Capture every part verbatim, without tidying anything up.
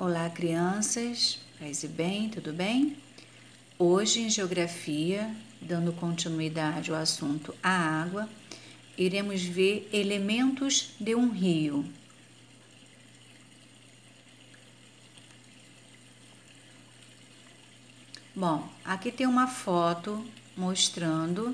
Olá, crianças, paz e bem, tudo bem? Hoje, em Geografia, dando continuidade ao assunto a água, iremos ver elementos de um rio. Bom, aqui tem uma foto mostrando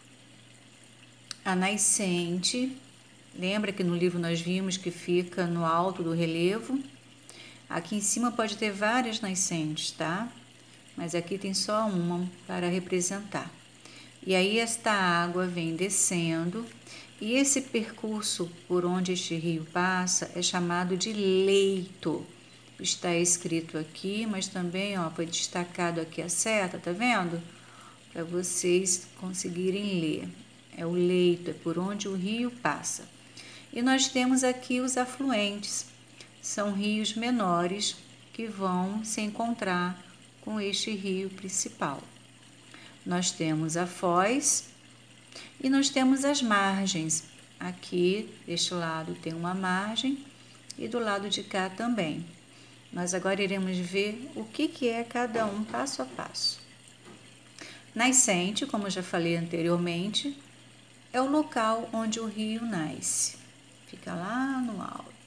a nascente. Lembra que no livro nós vimos que fica no alto do relevo? Aqui em cima pode ter várias nascentes, tá? Mas aqui tem só uma para representar. E aí esta água vem descendo e esse percurso por onde este rio passa é chamado de leito. Está escrito aqui, mas também ó, foi destacado aqui a seta, tá vendo? Para vocês conseguirem ler. É o leito, é por onde o rio passa. E nós temos aqui os afluentes. São rios menores que vão se encontrar com este rio principal. Nós temos a foz e nós temos as margens. Aqui, deste lado, tem uma margem e do lado de cá também. Nós agora iremos ver o que, que é cada um passo a passo. Nascente, como eu já falei anteriormente, é o local onde o rio nasce. Fica lá no alto.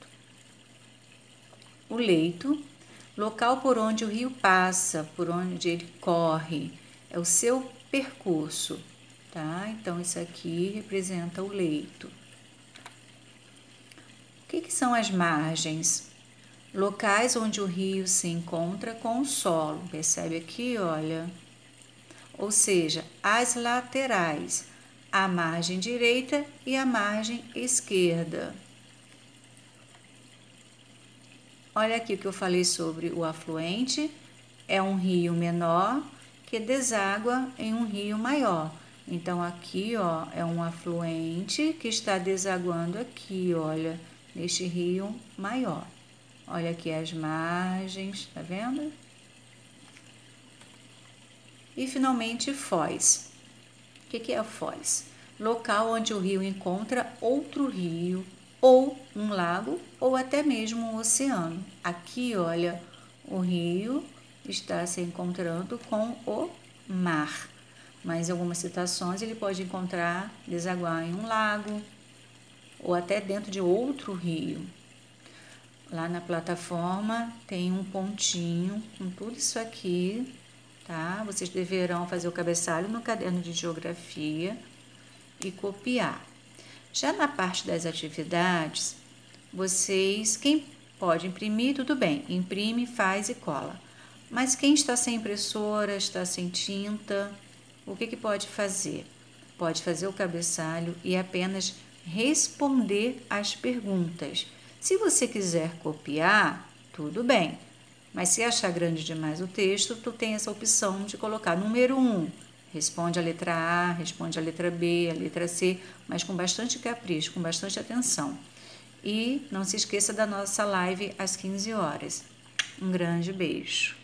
O leito, local por onde o rio passa, por onde ele corre, é o seu percurso, tá? Então, isso aqui representa o leito. O que, que são as margens? Locais onde o rio se encontra com o solo. Percebe aqui, olha? Ou seja, as laterais, a margem direita e a margem esquerda. Olha aqui o que eu falei sobre o afluente. É um rio menor que deságua em um rio maior. Então, aqui, ó, é um afluente que está desaguando aqui, olha, neste rio maior. Olha aqui as margens, tá vendo? E, finalmente, foz. O que é a foz? Local onde o rio encontra outro rio, ou um lago, ou até mesmo um oceano. Aqui, olha, o rio está se encontrando com o mar. Mas em algumas situações ele pode encontrar, desaguar em um lago, ou até dentro de outro rio. Lá na plataforma tem um pontinho com tudo isso aqui, tá? Vocês deverão fazer o cabeçalho no caderno de geografia e copiar. Já na parte das atividades, vocês, quem pode imprimir, tudo bem, imprime, faz e cola. Mas quem está sem impressora, está sem tinta, o que, que pode fazer? Pode fazer o cabeçalho e apenas responder as perguntas. Se você quiser copiar, tudo bem. Mas se achar grande demais o texto, tu tem essa opção de colocar número um. Responde a letra A, responde a letra B, a letra C, mas com bastante capricho, com bastante atenção. E não se esqueça da nossa live às quinze horas. Um grande beijo.